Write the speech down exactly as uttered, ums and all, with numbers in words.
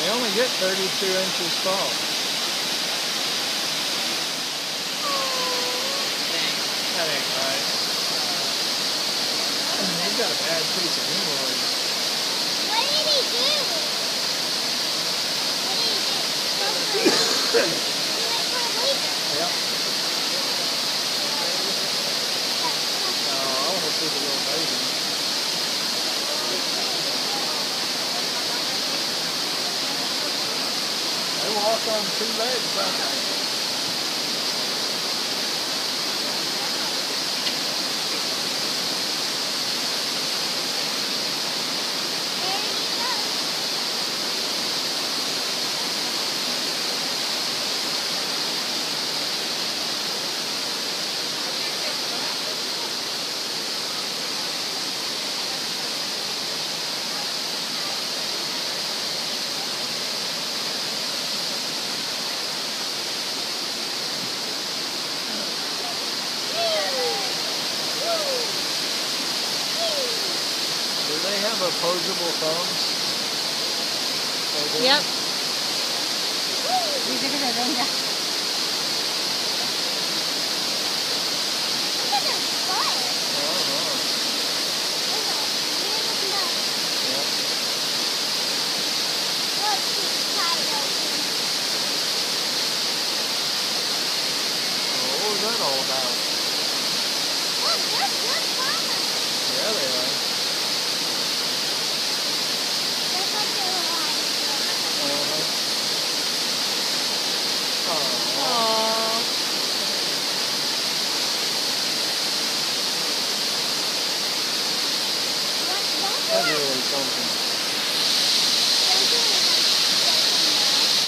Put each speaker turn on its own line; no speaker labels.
They only get thirty-two inches tall. That ain't right. He's got a bad piece of hemorrhoid.
What did he do? What did he do? He went for a bleeder.
Yep. No, I want to see the little baby. They walk on two legs, I think. Do they have opposable thumbs?
Yep. Dice que se venga.
Look at their butt.
Uh-huh. Yep.
Look, she's tied open.
Well, what was that all about?
Look, they're good farmers.
Yeah, they are.
Just like they were lying.
Uh-huh. Aww.
Aww.
What, don't
That's
they have
really something.